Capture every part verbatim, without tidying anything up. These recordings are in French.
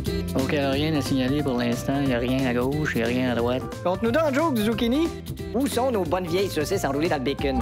OK, rien à signaler pour l'instant. Il n'y a rien à gauche, il n'y a rien à droite. Compte-nous dans le joke du zucchini. Où sont nos bonnes vieilles saucisses enroulées dans le bacon?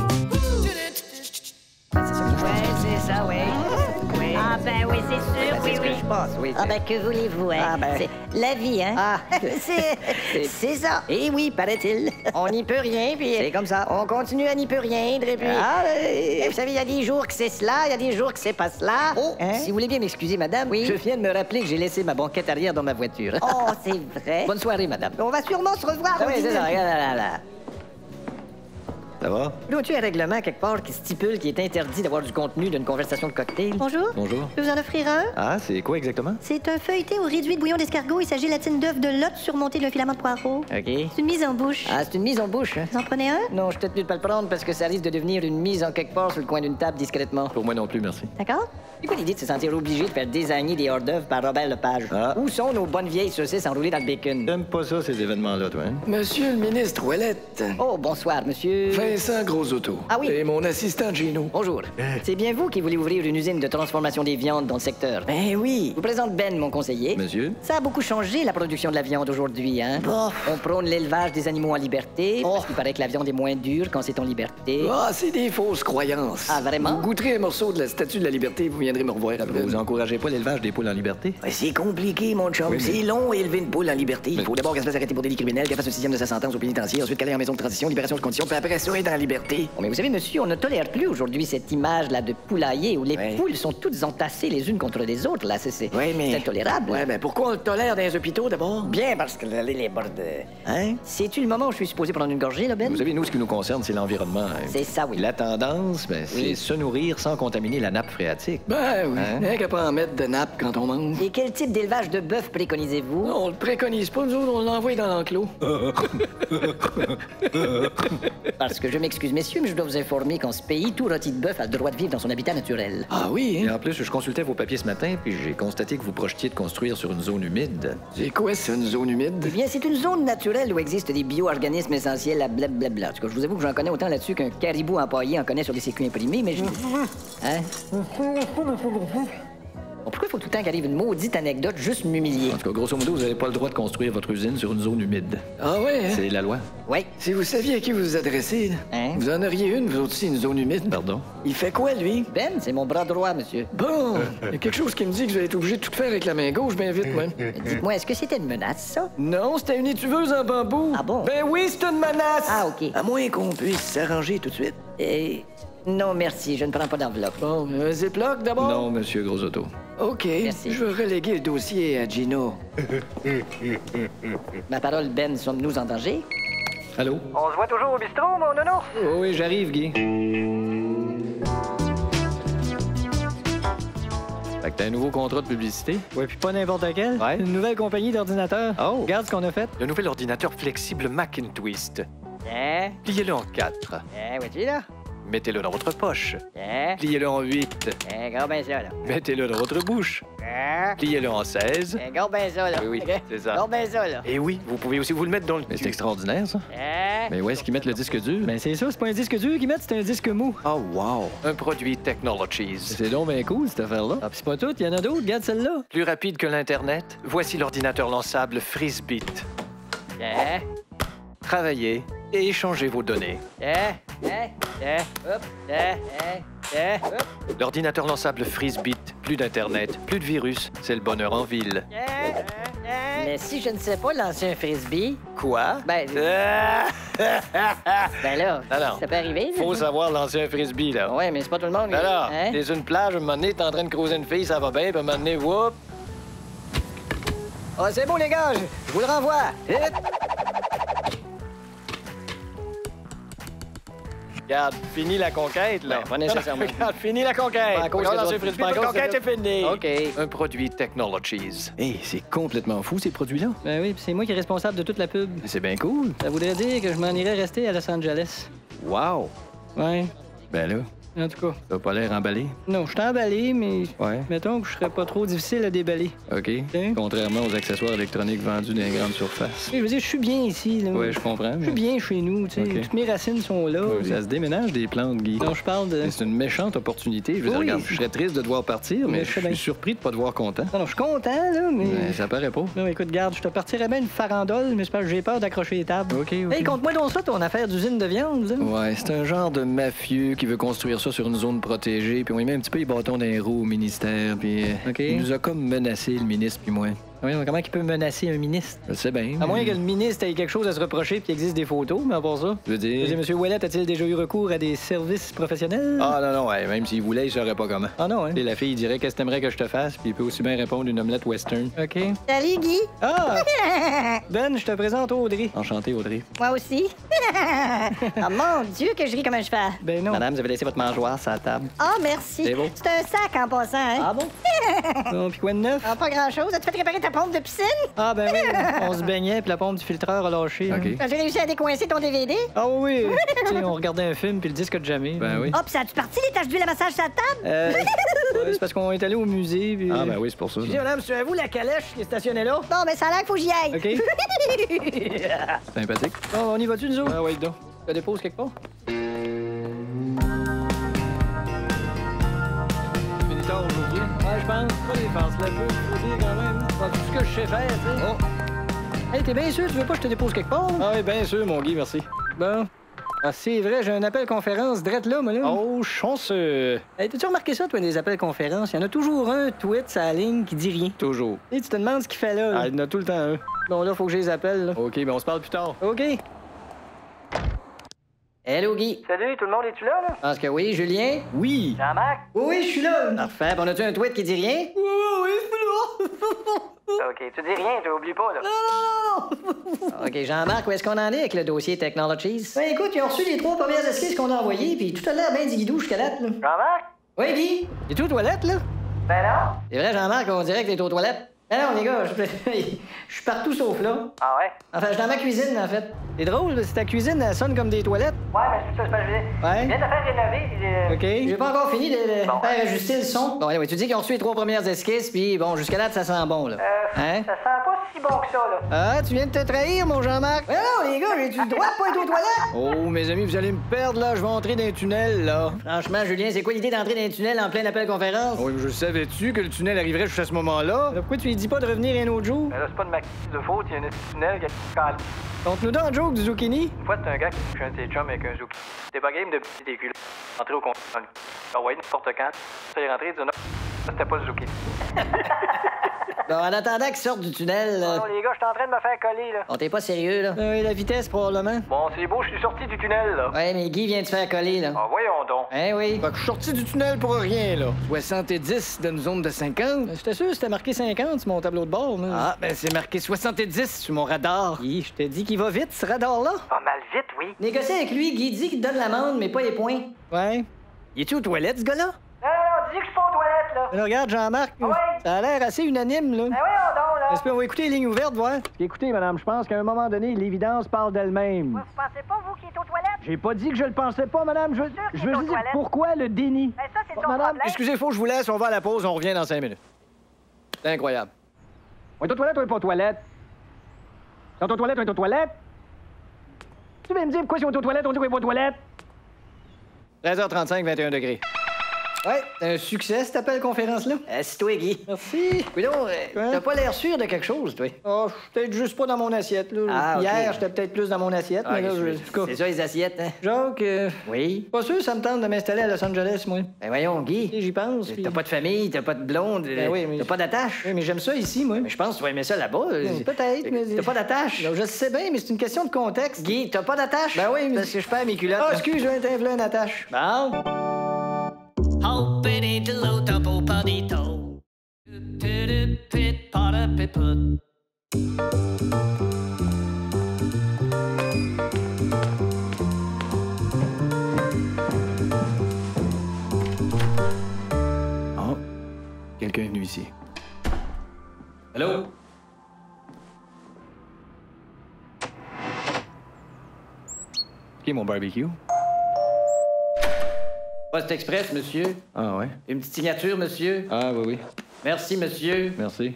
Ouais, c'est ça, oui. Oui. Ah ben oui, c'est sûr, Ben, oui, c'est ce oui. que je pense, oui. Ah ben que voulez-vous, hein? Ah, ben. C'est la vie, hein? Ah. c'est C'est- c'est ça. Eh oui, paraît-il. On n'y peut rien, puis C'est comme ça. on continue à n'y peut rien, et puis... Ah, Et euh, vous savez, il y a des jours que c'est cela, il y a des jours que c'est pas cela. Oh, Hein? si vous voulez bien m'excuser, madame, Oui? je viens de me rappeler que j'ai laissé ma banquette arrière dans ma voiture. Oh, c'est vrai. Bonne soirée, madame. On va sûrement se revoir Ah au oui, c'est dîner. ça, regarde là, là, là. Ça va? Dois-tu un règlement quelque part qui stipule qu'il est interdit d'avoir du contenu d'une conversation de cocktail? Bonjour. Bonjour. Je peux vous en offrir un? Ah, c'est quoi exactement? C'est un feuilleté au réduit de bouillon d'escargot et sa gélatine d'œuf de Lot surmontée d'un filament de poireau. OK. C'est une mise en bouche. Ah, c'est une mise en bouche, hein? Vous en prenez un? Non, je suis tenu de pas le prendre parce que ça risque de devenir une mise en quelque part sur le coin d'une table discrètement. Pour moi non plus, merci. D'accord? C'est quoi l'idée de se sentir obligé de faire désigner des hors-d'œuvre par Robert Lepage? Ah. Où sont nos bonnes vieilles saucisses enroulées dans le bacon? J'aime pas ça, ces événements-là, toi, hein? Monsieur le ministre Ouellette. Oh, bonsoir, monsieur. Vincent Grosauto. Ah oui. Et mon assistant Gino. Bonjour. C'est bien vous qui voulez ouvrir une usine de transformation des viandes dans le secteur? Ben oui. Je vous présente Ben, mon conseiller. Monsieur? Ça a beaucoup changé, la production de la viande aujourd'hui, hein? On prône l'élevage des animaux en liberté, parce qu'il paraît que la viande est moins dure quand c'est en liberté. Ah, c'est des fausses croyances. Ah, vraiment? Vous goûterez un morceau de la statue de la liberté, vous viendrez me revoir après. Vous encouragez pas l'élevage des poules en liberté? Ouais, c'est compliqué, mon chum. Oui, mais- C'est long élever une poule en liberté. Il faut d'abord qu'elle se fasse arrêter pour délit criminel, qu'elle fasse un sixième de sa sentence au pénitencier, ensuite qu'elle aille en maison de transition, libération de conditions, puis après ça, être en liberté. Oh, mais vous savez, monsieur, on ne tolère plus aujourd'hui cette image-là de poulailler où les Ouais. poules sont toutes entassées les unes contre les autres, là. C'est c'est- Ouais, mais- c'est intolérable. Ouais, ben pourquoi on le tolère dans les hôpitaux d'abord? Bien, parce que les, les bords de... Hein? C'est-tu le moment où je suis supposé prendre une gorgée, là, Ben? Vous savez, nous, ce qui nous concerne, c'est l'environnement. hein. C'est ça, oui. La tendance, ben, c'est Oui. se nourrir sans contaminer la nappe phréatique. Ben oui. Hein? Rien qu'à pas en mettre de nappe quand on mange. Et quel type d'élevage de bœuf préconisez-vous? Non, on le préconise pas, nous autres, on l'envoie dans l'enclos. Parce que je m'excuse, messieurs, mais je dois vous informer qu'en ce pays, tout rôti de bœuf a le droit de vivre dans son habitat naturel. Ah oui, Et hein? en plus, je consultais vos papiers ce matin, puis j'ai constaté que vous projetiez de construire sur une zone humide. C'est quoi, ça, une zone humide? Eh bien, c'est une zone naturelle où existent des bio-organismes essentiels à blablabla. En tout cas, je vous avoue que j'en connais autant là-dessus qu'un caribou empaillé en connaît sur des sécu imprimés, mais je... Hein? Bon, pourquoi il faut tout le temps qu'arrive une maudite anecdote juste m'humilier? En tout cas, grosso modo, vous n'avez pas le droit de construire votre usine sur une zone humide. Ah ouais, hein? C'est la loi. Ouais. Si vous saviez à qui vous vous adressez, là, Hein? vous en auriez une, vous aussi, une zone humide. Pardon? Il fait quoi, lui? Ben, c'est mon bras droit, monsieur. Bon, il y a quelque chose qui me dit que je vais être obligé de tout faire avec la main gauche bien vite, moi. Dites-moi, est-ce que c'était une menace, ça? Non, c'était une étuveuse en bambou. Ah bon? Ben oui, c'est une menace. Ah, OK. À moins qu'on puisse s'arranger tout de suite. Et... Non, merci, je ne prends pas d'enveloppe. Bon, un ziploc d'abord? Non, monsieur Grosauto. OK. Merci. Je vais reléguer le dossier à Gino. Ma parole, Ben, sommes-nous en danger? Allô? On se voit toujours au bistrot, mon nono? Oh, oui, j'arrive, Guy. Fait que t'as un nouveau contrat de publicité? Ouais, puis pas n'importe quel. Ouais. Une nouvelle compagnie d'ordinateurs. Oh. Regarde ce qu'on a fait. Le nouvel ordinateur flexible Macintwist. Hein? Pliez-le en quatre. Hein, vois-tu, là? Mettez-le dans votre poche. Hein? Pliez-le en huit. Hein, garde bien ça, là. Mettez-le dans votre bouche. Hein? Pliez-le en seize. Hein, garde bien ça, là. Oui, oui, OK? c'est ça. Garde bien ça, là. Et oui, vous pouvez aussi vous le mettre dans le... Mais c'est extraordinaire, ça. Hein? Mais où est-ce qu'ils mettent le disque dur? Ben c'est ça, c'est pas un disque dur qu'ils mettent, c'est un disque mou. Oh, wow! Un produit Technologies. C'est donc bien cool, cette affaire-là. Ah, puis c'est pas tout, il y en a d'autres, regarde celle-là. Plus rapide que l'Internet, voici l'ordinateur lançable Frisbit. Hein? Travaillez et échangez vos données. Hein? Hein? Hein? Hop! Hein? Hein? Hein? Hop! L'ordinateur lançable Frisbit, plus d'Internet, plus de virus, c'est le bonheur en ville. Hein? Mais si je ne sais pas lancer un frisbee, Quoi? ben... Ah! Ben là, Alors, ça peut arriver, ça. Faut savoir lancer un frisbee, là. Ouais, mais c'est pas tout le monde. Alors, Hein? t'es sur une plage, un moment donné, t'es en train de croiser une fille, ça va bien, puis un moment donné, whoop! Ah, c'est bon, les gars, je, je vous le renvoie. Hit! Regarde, fini la conquête, là. Ben, pas nécessairement. Regarde, fini la conquête. Pas à cause On que lance ça- un frisbee, pas à la cause que conquête ça- est finie. OK. Un produit Technologies. Hey, c'est complètement fou, ces produits-là. Ben oui, puis c'est moi qui est responsable de toute la pub. C'est bien cool. Ça voudrait dire que je m'en irais rester à Los Angeles. Wow! Ouais. Ben là, En tout cas. T'as pas l'air emballé? Non, je suis emballé, mais Ouais. mettons que je serais pas trop difficile à déballer. OK. Hein? Contrairement aux accessoires électroniques vendus dans les grandes surfaces. Je veux dire, je suis bien ici, là. Ouais, je comprends. Je suis bien chez nous, tu sais. Ok. Toutes mes racines sont là. Ouais, puis- ça se déménage des plantes, Guy. Non, je parle de... C'est une méchante opportunité. Je veux dire, Oui. regarde, je serais triste de devoir partir, mais Mais je je sais suis bien. surpris de pas te voir content. Non, non, je suis content, là, mais... Mais ça paraît pas. Non, écoute, garde, je te partirais bien une farandole, mais c'est parce que j'ai peur d'accrocher les tables. OK, OK. Hey, compte-moi donc ça, ton affaire d'usine de viande, là. Ouais, c'est un genre de mafieux qui veut construire ça sur une zone protégée, puis on y met un petit peu les bâtons dans les roues au ministère, puis euh, OK. il nous a comme menacé, le ministre, puis moi. Oui, comment il peut menacer un ministre? Je sais bien. À moins mais- que le ministre ait quelque chose à se reprocher puis qu'il existe des photos, mais à part ça. Je veux Je veux dire... dire, M. Ouellet a-t-il déjà eu recours à des services professionnels? Ah non, non, ouais, même s'il voulait, il saurait pas comment. Ah non, hein? Et la fille dirait qu'est-ce que t'aimerais que je te fasse, puis il peut aussi bien répondre une omelette western. OK. Salut, Guy. Ah! Ben, je te présente Audrey. Enchanté, Audrey. Moi aussi. Ah, mon Dieu, que je ris comme un cheval. Ben non. Madame, vous avez laissé votre mangeoire sur la table. Ah, merci. C'est beau. C'est un sac en passant, hein? Ah bon? Bon, puis quoi de neuf? Ah, pas grand-chose. As-tu fait réparer ta pompe de piscine? Ah ben oui, on se baignait puis la pompe du filtreur a lâché. OK. hein. As-tu réussi à décoincer ton D V D? Ah oui, oui. Tu sais, on regardait un film puis le disque a jamais. Ben oui. Oh, pis ça a-tu parti les taches d'huile à massage sur la table? Euh, ouais, c'est parce qu'on est allé au musée puis... Ah ben oui, c'est pour ça. Excusez, madame, c'est à vous la calèche qui est stationnée là? Bon, ben ça a l'air qu'il faut que j'y aille. OK. Sympathique. Bon, on y va-tu, nous autres? Ah oui, donc. Tu la déposes quelque part? Fini tard aujourd'hui? Ouais, je pense. Pas des farces là, peu. Faut dire quand même. C'est tout ce que je sais faire, tu sais. Oh. Hey, t'es bien sûr, tu veux pas que je te dépose quelque part? Ah oui, bien sûr, mon Guy, merci. Bon. Ah, c'est vrai, j'ai un appel conférence drette là, moi, là. Oh, chanceux. Hey, t'as-tu remarqué ça, toi, des appels conférences? Il y en a toujours un tweet sur la ligne qui dit rien. Toujours. Et tu te demandes ce qu'il fait là. là. Ah, il y en a tout le temps un. Bon, là, faut que je les appelle, là. OK, ben on se parle plus tard. OK. Hello, Guy. Salut, tout le monde, es-tu là, là? Je pense que oui. Julien? Oui. Jean-Marc? Oui, oui, je suis là. Parfait. Puis on a-tu un tweet qui dit rien? Oui, oui, je suis là. OK, tu dis rien, tu oublies pas, là. OK, Jean-Marc, où est-ce qu'on en est avec le dossier Technologies? Ben écoute, ils ont reçu les trois premières esquisses qu'on a envoyées, puis tout à l'heure, ben guidou jusqu'à date, là. Jean-Marc? Oui, Guy? Es-tu aux toilettes, là? Ben non. C'est vrai, Jean-Marc, on dirait que t'es aux toilettes. Ah non, les gars, je je suis partout sauf là. Ah ouais? Enfin, je suis dans ma cuisine, en fait. C'est drôle, là, si ta cuisine, elle sonne comme des toilettes. Ouais, mais c'est ça, c'est pas je Ouais. Je viens de faire rénover, puis euh, OK. J'ai pas encore fini de, de Bon. faire ajuster le son. Bon, ouais, tu dis qu'ils ont reçu les trois premières esquisses, puis bon, jusqu'à là, ça sent bon, là. euh, Hein? ça sent pas si bon que ça, là. Ah, tu viens de te trahir, mon Jean-Marc. Mais non, les gars, j'ai-tu le droit de pas être aux toilettes? Oh, mes amis, vous allez me perdre, là. Je vais entrer dans un tunnel, là. Franchement, Julien, c'est quoi l'idée d'entrer dans un tunnel en plein appel conférence? Oui, mais je savais-tu que le tunnel arriverait jusqu'à ce moment-là? Pourquoi tu lui dis pas de revenir un autre jour? Mais là, c'est pas de ma de faute, il y a un petit tunnel qui a calé. Conte-nous donc un joke du zucchini. Une fois, c'est un gars qui touche un de ses chums avec un zouk. T'es pas game de p'tit des culs. Entrer au compte. Ah ouais, n'importe quand. Ça est rentré, il dit non. Ça, c'était pas le zucchini. Bon, en attendant qu'ils sortent du tunnel, là. Non, les gars, je suis en train de me faire coller, là. On t'es pas sérieux, là? Oui, la vitesse, probablement. Bon, c'est beau, je suis sorti du tunnel, là. Ouais, mais Guy vient de se faire coller, là. Ah, voyons donc. Hein, oui? Fait que je suis sorti du tunnel pour rien, là. soixante-dix d'une zone de cinquante. J'étais sûr que c'était marqué cinquante sur mon tableau de bord, là. Ah, ben c'est marqué soixante-dix sur mon radar. Hi, je te dis qu'il va vite, ce radar-là. Pas mal vite, oui. Négocie avec lui, Guy dit qu'il te donne l'amende, mais pas les points. Ouais. Il est-tu aux toilettes, ce gars-là? Non, non, non, dis que je suis pas aux toilettes, là. Alors, regarde, Jean-Marc, Ouais. ça a l'air assez unanime, là. Ben voyons donc, là. Est-ce qu'on va écouter les lignes ouvertes, voir? Écoutez, madame, je pense qu'à un moment donné, l'évidence parle d'elle-même. Vous pensez pas, vous, qui êtes aux toilettes? J'ai pas dit que je le pensais pas, madame. Je, sûr je qu'il veux est aux dire toilettes. pourquoi le déni. Ben ça, c'est ton Madame, problème. excusez, faut que je vous laisse. On va à la pause. On revient dans cinq minutes. C'est incroyable. On est aux toilettes ou on est pas aux toilettes? On est aux toilettes, on est aux toilettes? Tu viens me dire pourquoi si on est aux toilettes, on dit qu'on est pas aux toilettes? treize heures trente-cinq, vingt et un degrés. Ouais, c'est un succès, cet appel conférence-là. Assis-toi, Guy. Merci. Oui, donc, euh, Quoi? t'as pas l'air sûr de quelque chose, toi. Oh, je suis peut-être juste pas dans mon assiette, là. Ah, ok. Hier, j'étais peut-être plus dans mon assiette, mais là, qu'est-ce je... que en tout cas, c'est ça, les assiettes, hein? Jacques, euh, Oui. pas sûr, ça me tente de m'installer à Los Angeles, moi. Ben voyons, Guy. J'y pense. puis- T'as pas de famille, t'as pas de blonde, Ben oui, mais- t'as pas d'attache. Oui, mais j'aime ça ici, moi. Mais je pense que tu vas aimer ça là-bas. Ben, peut-être, mais- T'as pas d'attache. Non, je sais bien, mais c'est une question de contexte. Guy, t'as pas d'attache? Ben oui, mais- Parce que je perds mes culottes. Ah, là. excuse, je viens de une attache. Bon. Hoppity dillo double puddy toe. Pit pit potta pit put. Oh, quelqu'un est venu ici. Allô? Qui est mon barbecue? Poste Express, monsieur. Ah, ouais? Une petite signature, monsieur. Ah, oui, oui. Merci, monsieur. Merci.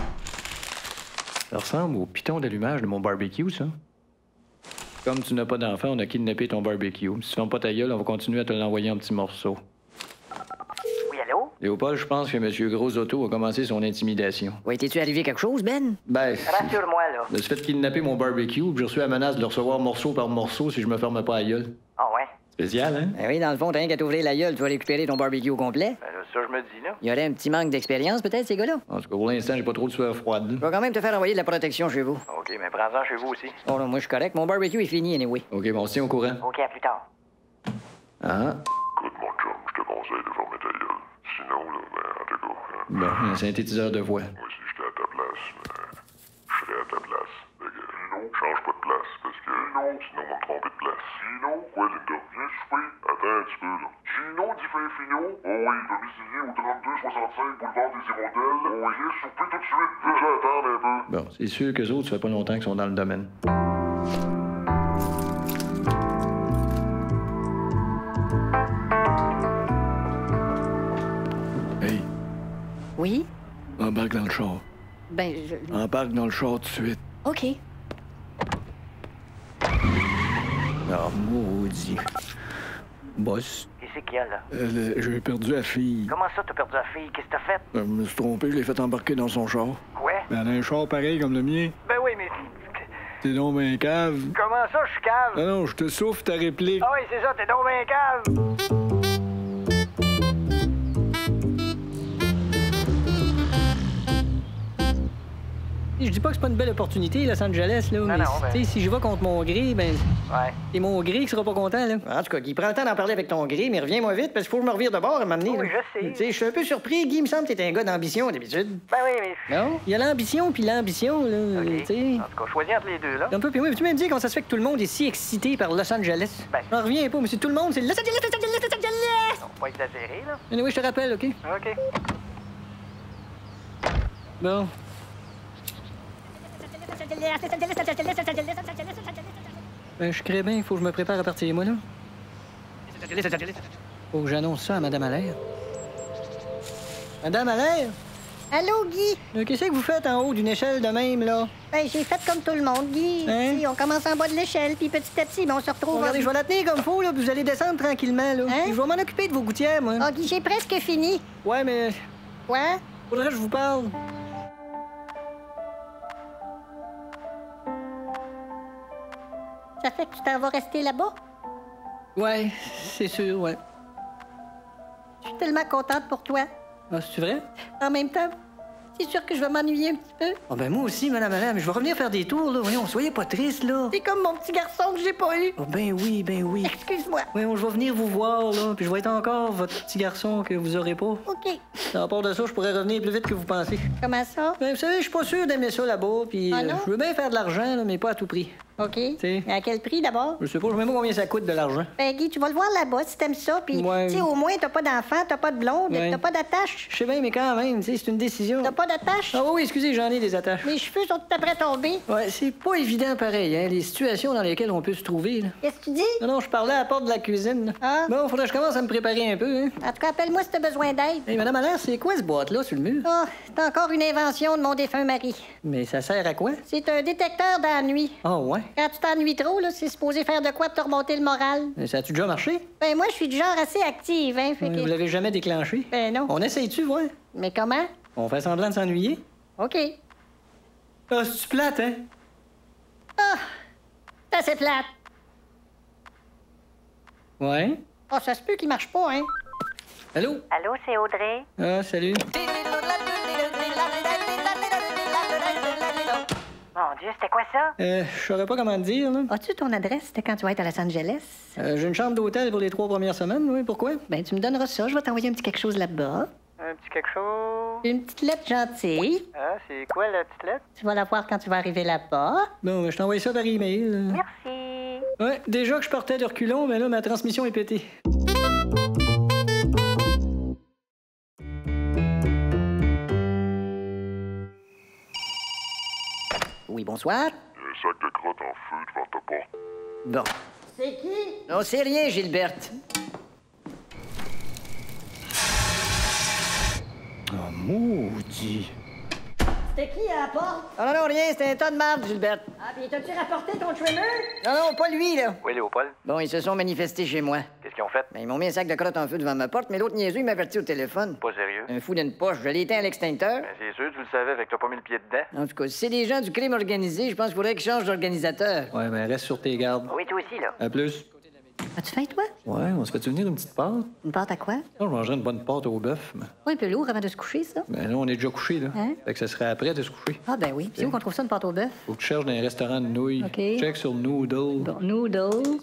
Ça ressemble au piton d'allumage de mon barbecue, ça. Comme tu n'as pas d'enfant, on a kidnappé ton barbecue. Si tu fermes pas ta gueule, on va continuer à te l'envoyer en petits morceaux. Oui, allô? Léopold, je pense que M. Gros Auto a commencé son intimidation. Oui, t'es-tu arrivé quelque chose, Ben? Ben, Rassure-moi, là. je me suis fait kidnapper mon barbecue, puis j'ai reçu la menace de le recevoir morceau par morceau si je me ferme pas la gueule. Ah ouais? Spécial, hein? Ben oui, dans le fond, t'as rien qu'à t'ouvrir la gueule, tu vas récupérer ton barbecue au complet. Ben là, ça, je me dis, là. Il y aurait un petit manque d'expérience, peut-être, ces gars-là? En tout cas, pour l'instant, j'ai pas trop de sueur froide. Je vais quand même te faire envoyer de la protection chez vous. OK, mais prends-en chez vous aussi. Oh non, moi, je suis correct. Mon barbecue est fini, anyway. OK, bon, on se tient au courant. OK, à plus tard. Ah, Écoute, mon chum, je te conseille de fermer ta gueule. Sinon, là, ben, en tout cas, hein, bon, un synthétiseur de voix. moi, si j'étais à ta place, ben, je serais à ta place. Fait que, sinon, change pas de place, parce que, sinon, sinon, on va me tromper de place. Sinon, quoi, Linda? Viens souper? Attends un petit peu, là. Sinon, dit fin Fignon, oh oui, domicilié au trente-deux soixante-cinq boulevard des Hirondelles. Oh oui, viens souper tout de suite. Déjà, attendre un peu. Bon, c'est sûr qu'eux autres, ça fait pas longtemps qu'ils sont dans le domaine. Hey, Oui? embarque dans le char. Ben, je... Embarque dans le char tout de suite. OK. Ah, maudit. Boss, Qu'est-ce qu'il y a, là? euh, j'ai perdu la fille. Comment ça, t'as perdu la fille? Qu'est-ce que t'as fait? Euh, Je me suis trompé, je l'ai fait embarquer dans son char. Ouais? Mais elle a un char pareil comme le mien. Ben oui, mais... T'es donc ben cave. Comment ça, je suis cave? Non, non, je te souffle ta réplique. Ah oui, c'est ça, t'es donc ben cave! Je dis pas que c'est pas une belle opportunité, Los Angeles, là, mais non, ben- tu sais, si je vais contre mon gré, ben, Ouais. c'est mon gré qui sera pas content, là. En tout cas, Guy, prends le temps d'en parler avec ton gré, mais reviens-moi vite, parce qu'il faut que je me revire de bord à m'amener. Oui, là. je sais. Tu sais, je suis un peu surpris, Guy, il me semble que t'es un gars d'ambition, d'habitude. Ben oui, mais... Non? Il y a l'ambition puis l'ambition, là, OK. tu sais. En tout cas, choisis entre les deux, là. Un peu, puis moi, tu me dire comment ça se fait que tout le monde est si excité par Los Angeles? Ben- J'en reviens pas, mais c'est tout le monde, c'est Los Angeles, Los Angeles, Los Angeles! Non, pas exagéré, là. Anyway, je te rappelle, OK? OK. Bon. Ben, je crée bien, il faut que je me prépare à partir, moi, là. Faut que j'annonce ça à Madame Allaire. Madame Allaire? Allô, Guy? Euh, Qu'est-ce que vous faites en haut d'une échelle de même, là? Ben, j'ai fait comme tout le monde, Guy. Hein? Tu sais, on commence en bas de l'échelle, puis petit à petit, ben, on se retrouve... Regardez, je vais la tenir comme faut, là, puis vous allez descendre tranquillement, là. Hein? Je vais m'en occuper de vos gouttières, moi. Ah, Guy, j'ai presque fini. Ouais, mais Quoi? faudrait que je vous parle. Ça fait que tu t'en vas rester là-bas? Ouais, c'est sûr, ouais. Je suis tellement contente pour toi. Ah, c'est vrai? En même temps, c'est sûr que je vais m'ennuyer un petit peu. Ah, ben moi aussi, Madame Allaire, mais je vais revenir faire des tours, là. Voyons, soyez pas triste, là. C'est comme mon petit garçon que j'ai pas eu. Oh, ben oui, ben oui. Excuse-moi. Voyons, je vais venir vous voir, là, puis je vais être encore votre petit garçon que vous aurez pas. OK. À part de ça, je pourrais revenir plus vite que vous pensez. Comment ça? Ben, vous savez, je suis pas sûr d'aimer ça là-bas, puis Ah euh, non? je veux bien faire de l'argent, là, mais pas à tout prix. OK. sais. Mais à quel prix, d'abord? Je sais pas, je sais même pas combien ça coûte de l'argent. Ben, Guy, tu vas le voir là-bas si t'aimes ça. Puis, Ouais. tu sais, au moins, t'as pas d'enfant, t'as pas de blonde, Ouais. t'as pas d'attache. Je sais bien, mais quand même, tu sais, c'est une décision. T'as pas d'attache? Ah oui, oui, excusez, j'en ai des attaches. Mes cheveux sont tout après tombés. Ouais, c'est pas évident pareil, hein, les situations dans lesquelles on peut se trouver, là. Qu'est-ce que tu dis? Non, non, je parlais à la porte de la cuisine, là. Ah. Bon, faudrait que je commence à me préparer un peu, hein. En tout cas, appelle-moi si t'as besoin d'aide. Hey, Madame Allaire, c'est quoi ce boîte-là sur le mur? Ah, c'est encore une invention de mon défunt mari. Mais ça sert à quoi? C'est un détecteur d'ennui. Ah ouais? Quand tu t'ennuies trop, là, c'est supposé faire de quoi pour te remonter le moral. Mais ça a-tu déjà marché? Ben, moi, je suis du genre assez active, hein, fait Ouais, que... Vous l'avez jamais déclenché? Ben non. On essaye-tu, voir? Mais comment? On fait semblant de s'ennuyer? OK. Ah, c'est-tu plate, hein? Ah! C'est assez plate. Ouais. Ah, ça se peut qu'il marche pas, hein? Allô? Allô, c'est Audrey? Ah, salut. Mon Dieu, c'était quoi ça? Euh, je saurais pas comment te dire, là. As-tu ton adresse? C'était quand tu vas être à Los Angeles? Euh, j'ai une chambre d'hôtel pour les trois premières semaines, oui, pourquoi? Ben, tu me donneras ça. Je vais t'envoyer un petit quelque chose là-bas. Un petit quelque chose... Une petite lettre gentille. Ah, c'est quoi, la petite lettre? Tu vas la voir quand tu vas arriver là-bas. Bon, ben, je t'envoie ça par email. euh. Merci. Ouais, déjà que je partais de reculons, mais là, ma transmission est pétée. Oui, bonsoir. Il y a un sac de crottes en feu devant ta porte. Bon. C'est qui? Non, c'est rien, Gilberte. Maudit. C'était qui à la porte? Non, non, non, rien, c'était un tas de marde, Gilberte. Ah, puis t'as-tu rapporté ton trimmer? Non, non, pas lui, là. Oui, Léopold, Bon, ils se sont manifestés chez moi. qu'est-ce qu'ils ont fait? Ben, ils m'ont mis un sac de crottes en feu devant ma porte, mais l'autre niaiseux, il m'a averti au téléphone. Pas sérieux? Un fou d'une poche, je l'ai éteint à l'extincteur. Ben, c'est sûr, tu le savais, fait que t'as pas mis le pied dedans. En tout cas, si c'est des gens du crime organisé, je pense qu'il faudrait qu'ils changent d'organisateur. Ouais, ben reste sur tes gardes. Oui, toi aussi, là. À plus. As-tu faim, toi? Ouais, on se fait venir une petite pâte? Une pâte à quoi? Non, je mangerais une bonne pâte au bœuf. Mais... Oui, un peu lourd avant de se coucher, ça. Ben là, on est déjà couché, là. Hein? Fait que ça serait après de se coucher. Ah, ben oui. C'est où qu'on trouve ça, une pâte au bœuf? Faut que tu cherches dans les restaurants de nouilles. OK. Check sur Noodle. Bon, noodle.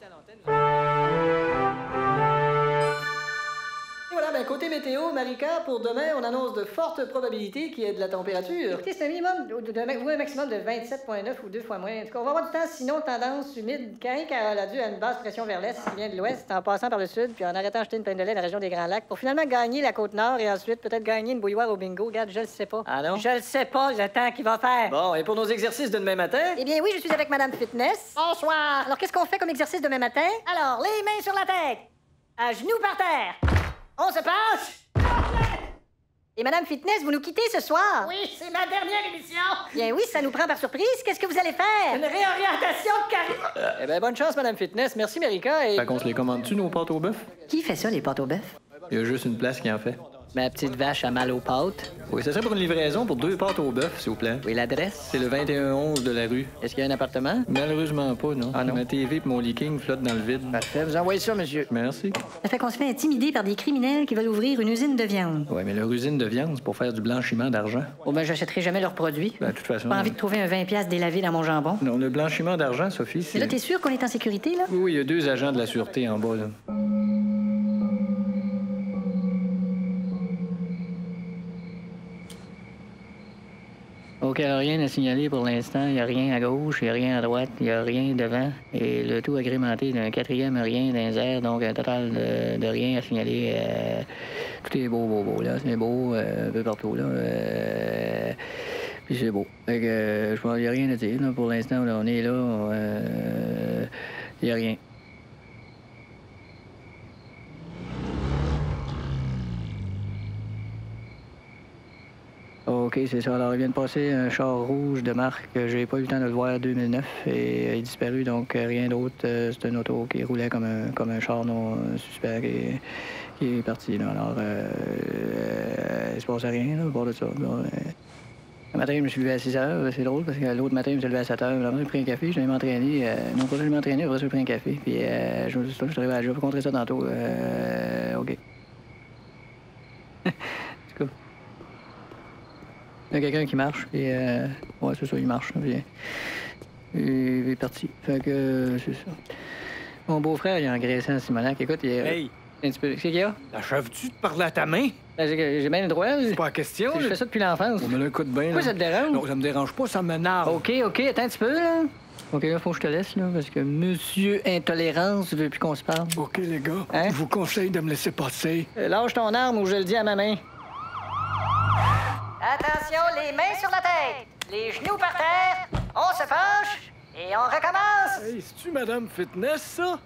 Et voilà, ben côté météo, Marika, pour demain, on annonce de fortes probabilités qu'il y ait de la température. Écoutez, c'est un minimum, de, de, de- ou un maximum de vingt-sept virgule neuf ou deux fois moins. En tout cas, on va avoir du temps, sinon tendance humide. Quand elle a dû à une basse pression vers l'est qui vient de l'ouest, en passant par le sud, puis en arrêtant d'acheter une peine de lait dans la région des Grands Lacs, pour finalement gagner la côte nord et ensuite peut-être gagner une bouilloire au bingo. Regarde, je le sais pas. Ah non? Je le sais pas, le temps qu'il va faire. Bon, et pour nos exercices de demain matin? Eh bien oui, je suis avec Madame Fitness. Bonsoir. Alors, qu'est-ce qu'on fait comme exercice demain matin? Alors, les mains sur la tête. À genoux par terre. On se penche. Et Madame Fitness, vous nous quittez ce soir? Oui, c'est ma dernière émission. Bien oui, ça nous prend par surprise. Qu'est-ce que vous allez faire? Une réorientation de carrière. Eh ben bonne chance, Madame Fitness. Merci, Marika, et... Fait qu'on se les commande-tu, nos pâtes au bœuf? Qui fait ça, les pâtes au bœuf? Il y a juste une place qui en fait. Ma petite vache a mal aux pâtes. Oui, ça serait pour une livraison pour deux pâtes au bœuf, s'il vous plaît. Oui, l'adresse? C'est le vingt et un onze de la rue. Est-ce qu'il y a un appartement? Malheureusement pas, non. Ah non? Ma T V et mon leaking flottent dans le vide. Parfait, vous envoyez ça, monsieur. Merci. Ça fait qu'on se fait intimider par des criminels qui veulent ouvrir une usine de viande. Ouais, mais leur usine de viande, c'est pour faire du blanchiment d'argent. Oh ben, j'achèterai jamais leurs produits. Ben, de toute façon... Pas envie de trouver un vingt piastres délavé dans mon jambon. Non, le blanchiment d'argent, Sophie, c'est... Mais là, t'es sûr qu'on est en sécurité, là? Oui, oui, il y a deux agents de la sûreté en bas, là. OK, alors rien à signaler pour l'instant. Il n'y a rien à gauche, il n'y a rien à droite, il n'y a rien devant. Et le tout agrémenté d'un quatrième rien dans les airs, donc un total de, de rien à signaler. Euh, tout est beau, beau, beau, là. C'est beau euh, un peu partout, là. Euh, puis c'est beau. Fait que, euh, je pense qu'il n'y a rien à dire, là. Pour l'instant, là, on est là. euh, Il n'y a rien. OK, c'est ça. Alors, il vient de passer un char rouge de marque. J'ai pas eu le temps de le voir deux mille neuf et il est disparu, donc euh, rien d'autre. Euh, c'est un auto qui roulait comme un, comme un char non suspect qui, qui est parti. Là. Alors, euh, euh, il se passait rien, là, au bord de ça. Là, euh. Le matin, je me suis levé à six heures. C'est drôle parce que l'autre matin, je me suis levé à sept heures. Après, j'ai pris un café, je vais m'entraîner. Euh, non, pas je vais m'entraîner, après, j'ai pris un café. Puis, euh, je, je suis arrivé à la job. Je vais rencontrer ça tantôt. Euh, OK. C'est cool. Il y a quelqu'un qui marche, puis euh, ouais, c'est ça, il marche, puis il est parti. Fait que euh, c'est ça. Mon beau-frère, il a engraissé en Simonac. Écoute, il est... Hey! Un petit peu... Qu'est-ce qu'il y a? Achèves-tu de parler à ta main? Ben, J'ai j'ai bien le droit. C'est pas la question. Je là. fais ça depuis l'enfance. On met un coup de bain, Pourquoi là. ça te dérange? Non, ça me dérange pas, ça m'énerve. OK, OK, attends un petit peu, là. OK, là, faut que je te laisse, là, parce que Monsieur Intolérance veut plus qu'on se parle. OK, les gars, Hein? je vous conseille de me laisser passer. Euh, lâche ton arme ou je le dis à ma main. Attention, les mains sur la tête, les genoux par terre, on se penche et on recommence. Hey, c'est-tu Madame Fitness, ça?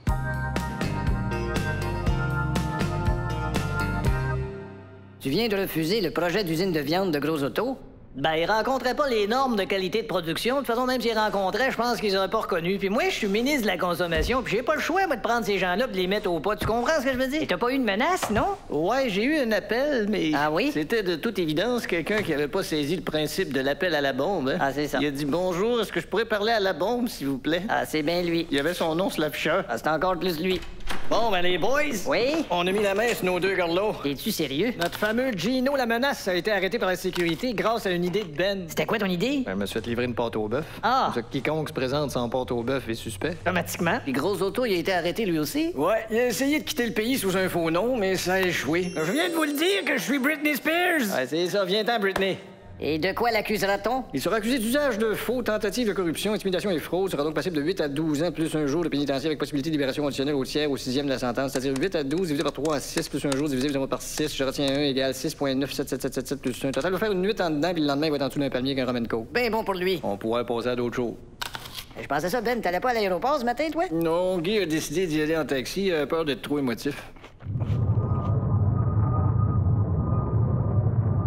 Tu viens de refuser le projet d'usine de viande de Gros Auto? Ben, ils rencontraient pas les normes de qualité de production. De toute façon, même s'ils rencontraient, je pense qu'ils auraient pas reconnu. Puis moi, je suis ministre de la Consommation, puis j'ai pas le choix, moi, de prendre ces gens-là pis de les mettre au pas. Tu comprends ce que je veux dire? Et t'as pas eu de menace, non? Ouais, j'ai eu un appel, mais... Ah oui? C'était de toute évidence quelqu'un qui avait pas saisi le principe de l'appel à la bombe. Hein. Ah, c'est ça. Il a dit « Bonjour, est-ce que je pourrais parler à la bombe, s'il vous plaît? » Ah, c'est bien lui. Il y avait son nom sur l'afficheur. Ah, c'est encore plus lui. Bon, ben les boys, Oui? on a mis la main sur nos deux garlots. Es-tu sérieux? Notre fameux Gino la menace a été arrêté par la sécurité grâce à une idée de Ben. C'était quoi ton idée? Ben, je me suis fait livrer une pâte au bœuf. Ah! Comme ça, quiconque se présente sans pâte au bœuf est suspect. Automatiquement. Puis Gros Auto, il a été arrêté lui aussi? Ouais, il a essayé de quitter le pays sous un faux nom, mais ça a échoué. Je viens de vous le dire que je suis Britney Spears. Ouais, c'est ça, viens-t'en, Britney. Et de quoi l'accusera-t-on? Il sera accusé d'usage de faux, tentative de corruption, intimidation et fraude. Sera donc passible de huit à douze ans, plus un jour de pénitentiaire avec possibilité de libération conditionnelle au tiers, au sixième de la sentence. C'est-à-dire huit à douze divisé par trois à six, plus un jour divisé évidemment par six. Je retiens un égale six virgule neuf sept sept sept sept sept plus un. Total va faire une nuit en dedans, puis le lendemain, il va être en dessous d'un palmier avec un Roman Coke. Ben bon pour lui. On pourrait passer à d'autres choses. Je pensais ça, Ben, t'allais pas à l'aéroport ce matin, toi? Non, Guy a décidé d'y aller en taxi. Il a peur d'être trop émotif.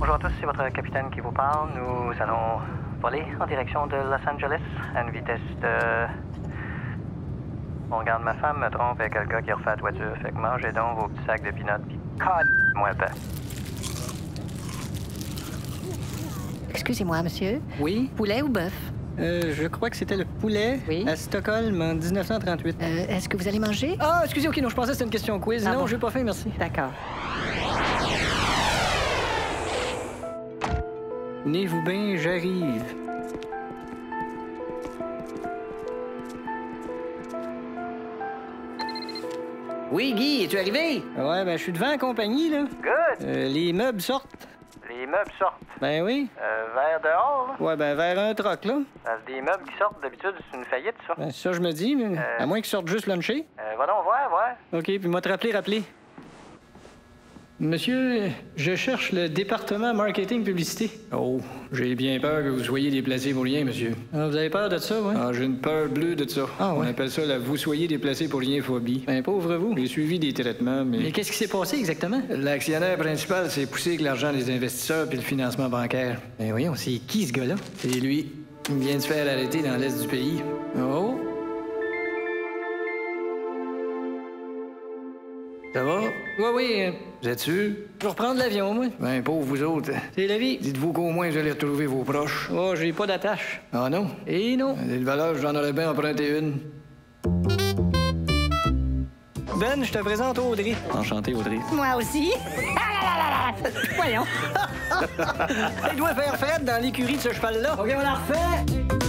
Bonjour à tous, c'est votre capitaine qui vous parle. Nous allons voler en direction de Los Angeles à une vitesse de... On regarde ma femme, me trompe avec le gars qui refait la toiture. Fait que mangez donc vos petits sacs de peanuts pis moi le pain. Excusez-moi, monsieur. Oui? Poulet ou bœuf? Euh, je crois que c'était le poulet Oui. à Stockholm en dix-neuf cent trente-huit. Euh, est-ce que vous allez manger? Ah, excusez, OK, non, je pensais que c'était une question quiz. Ah non, bon. j'ai pas faim, merci. D'accord. Tenez-vous bien, j'arrive. Oui, Guy, es-tu arrivé? Ouais, ben, je suis devant la compagnie, là. Good! Euh, les meubles sortent. Les meubles sortent. Ben oui. Euh, vers dehors, là. Ouais, ben, vers un troc, là. Parce que des meubles qui sortent, d'habitude, c'est une faillite, ça. Ben, ça, je me dis, mais Euh. à moins qu'ils sortent juste luncher. Euh, va donc voir, voir. OK, puis moi te rappeler, rappeler. Monsieur, je cherche le département marketing publicité. Oh, j'ai bien peur que vous soyez déplacé pour rien, monsieur. Ah, vous avez peur de ça, ouais? Ah, j'ai une peur bleue de ça. Ah, On ouais? appelle ça la vous soyez déplacé pour rien phobie. Ben, pauvre vous. J'ai suivi des traitements, mais... Mais qu'est-ce qui s'est passé exactement? L'actionnaire principal s'est poussé avec l'argent des investisseurs puis le financement bancaire. Ben voyons, c'est qui ce gars-là? C'est lui. Il vient de se faire arrêter dans l'est du pays. Oh! Ça va? Oui, oui, euh, Vous êtes sûr? je vais reprendre l'avion, moi. Ben, pauvre vous autres. C'est la vie. Dites-vous qu'au moins vous allez retrouver vos proches. Oh, j'ai pas d'attache. Ah non? Et non. Dès le valeur, j'en aurais bien emprunté une. Ben, je te présente Audrey. Enchanté, Audrey. Moi aussi. Voyons. Il doit faire Fred dans l'écurie de ce cheval-là. OK, on la refait.